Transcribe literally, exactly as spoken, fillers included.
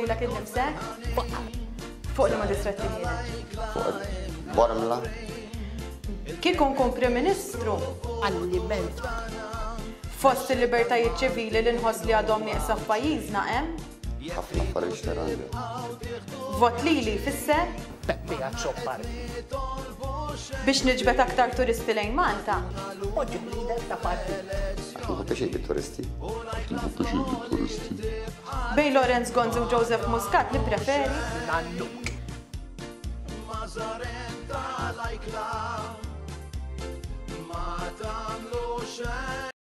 lek innifsek? Fuq li ma distretti kienet. Bottom la. Kikun kun Prim Ministru. Alliment. Fost il-libertajiet ċivili li nħoss li għadhom nieqsa f'pajjiżna hemm. ħafna affarijiet terandi. Vot lili fisser Peppi għadċoppar. biex niġbed aktar turisti lejn Malta. Oġi lider ta' parti. Nħu peċi turisti. Bej Lorenz Gonzi u Joseph Muscat li preferi. Nannu.